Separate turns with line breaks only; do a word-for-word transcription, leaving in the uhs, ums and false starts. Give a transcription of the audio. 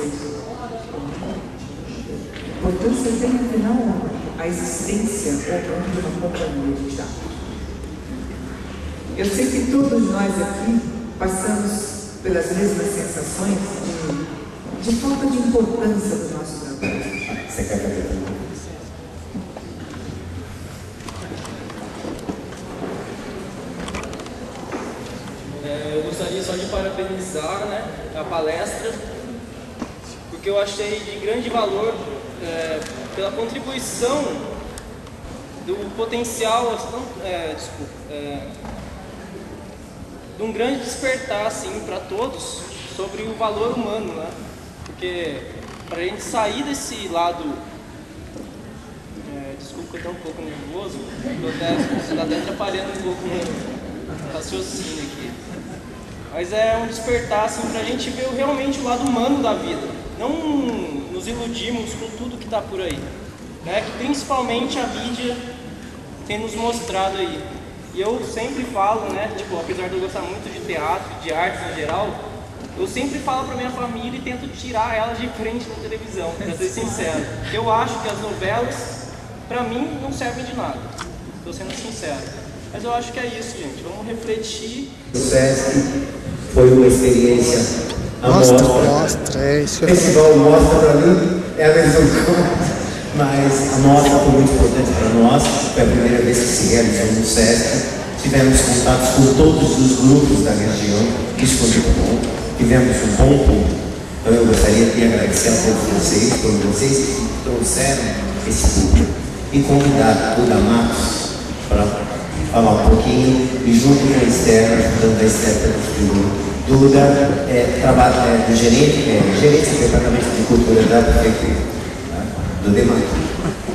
A importância tem, afinal, a existência ou de uma companhia de teatro. Eu sei que todos nós aqui passamos pelas mesmas sensações de, de falta de importância do nosso trabalho.
Você quer fazer?
Eu gostaria só de parabenizar, né, a palestra, porque eu achei de grande valor é, pela contribuição do potencial, é, desculpa, é, de um grande despertar assim, para todos sobre o valor humano, né? Porque para a gente sair desse lado, é, desculpa que eu estou um pouco nervoso, estou até atrapalhando um pouco no raciocínio aqui. Mas é um despertar assim, para a gente ver realmente o lado humano da vida. Não nos iludimos com tudo que está por aí, né? Que principalmente a mídia tem nos mostrado aí. E eu sempre falo, né? Tipo, apesar de eu gostar muito de teatro, de artes em geral, eu sempre falo para minha família e tento tirar ela de frente na televisão, para ser sincero. Eu acho que as novelas, para mim, não servem de nada. Estou sendo sincero. Mas eu acho que é isso, gente. Vamos refletir.
O SESC foi uma experiência amorosa.
Mostra, mostra, é isso.
O festival mostra para mim, é a versão que mas a mostra foi muito importante para nós. Foi a primeira vez que se realizou no SESC. Tivemos contatos com todos os grupos da região. Isso foi muito bom. Tivemos um bom público. Então eu gostaria de agradecer a todos vocês, por vocês que trouxeram esse público. E convidar o Matos para falar um pouquinho, e junto com a Esther, ajudando a Esther do Duda, é, trabalho, é, do gerente, é, gerente do Departamento de Cultura da Prefeitura, tá? Do D E M A C.